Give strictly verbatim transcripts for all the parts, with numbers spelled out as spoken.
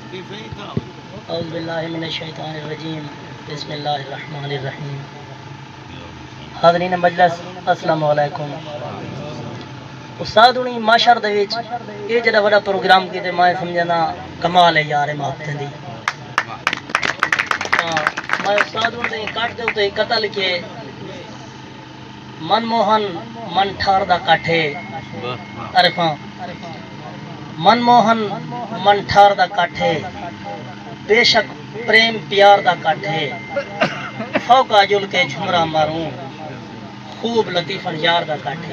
औज़ु बिल्लाहि मिनश शैतानिर रजीम बिस्मिल्लाहिर रहमानिर रहीम। हाज़रीन मजलिस अस्सलामु अलैकुम। उस्ताद हुणी माशर दे विच ये जड़ा बड़ा प्रोग्राम कीते मैं समझना कमाल है यार मापते दी। हां मैं उस्ताद हुणी काट दे उते कतल के मनमोहन मन ठार दा काठे अरफा मनमोहन मन ठार दा काठे बेशक प्रेम प्यार दा काठे फौका जुल के झुमरा मारूं खूब लतीफन यार दा काठे।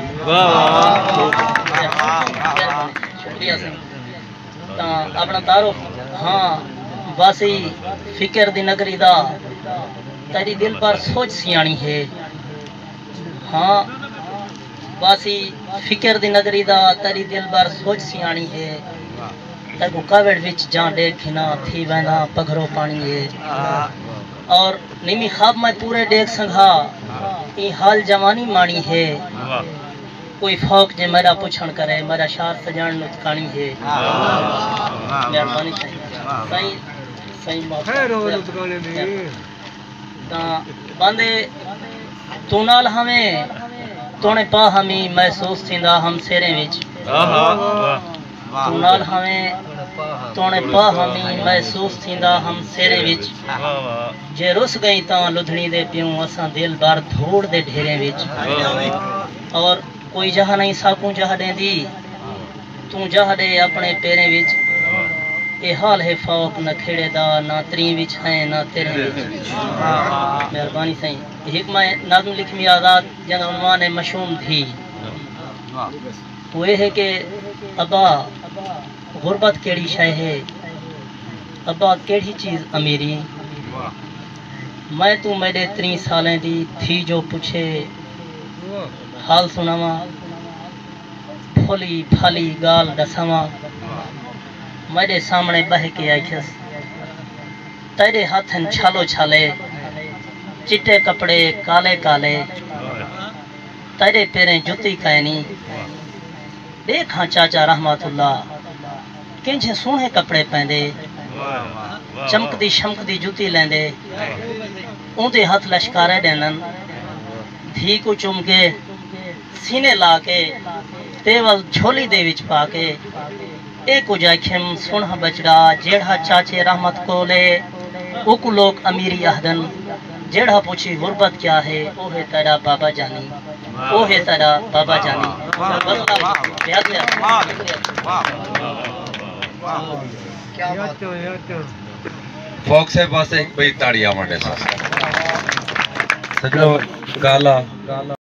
शुक्रिया सिंह ता अपना तारुफ। हाँ बासी फिक्र दी नगरी दा तेरी दिल पर सोच सियाणी है। हाँ बासी फिक्र दी नगरी दा तेरी दिल पर सोच सियाणी है। तको कावड़ विच जान देखना थी वैना पगरो पानी है। और निमी ख्वाब में पूरे देख संघा ई हाल जवानी मानी है। कोई फौक जे मेरा पुछण करे मेरा शार सजान नुतकानी है। मेहरबानी सही सही ता बंदे तू नाल हमें तोने पा हमी महसूस थींदा हम सेरे विच। तू नाल हमें तोने पा हमी महसूस थींदा हम सेरे विच। जे रुस गई ता लुधनी दे पियूं असां दिल बार धूड़ दे ढेरे विच। और कोई जहा नहीं साकू जहा देंदी तू जहा दे अपने पेरे विच। ए हाल है फौक न खेड़े दा ना त्री विच है ना तेरे विच। मेहरबानी सही एक मैं नाज़म लिखमी आज़ाद जन उन्वान है मशहूम थी वो है कि अब्बा गुरबत केड़ी शय है अब्बा केड़ी चीज़ अमीरी। मैं तू मेरे त्री सालें दी थी जो पूछे हाल सुनावा फुली फाली गाल दसावा। मेरे सामने बह के आखिस तेरे हाथन छालो छाले चिट्टे कपड़े काले काले तेरे पैरें जुती कैनी। देखा चाचा रहमतुल्लाह किंजे सोहने कपड़े पहनदे चमकदी शमकदी जुती लेंदे उंदे हाथ लश्कारे देनन धी को चुम के सीने ला के तेवल झोली दे विच पा के ए कुछ आखिम सुनह बचड़ा जेड़ा चाचे रहमत कोले उकु लोग अमीरी आहदन जेड़ा पूछी गुरबत क्या है ओ है तेरा बाबा जानी ओ है तेरा बाबा जानी। फौक से पास एक बड़ी ताड़ियां मांडे सजनो काला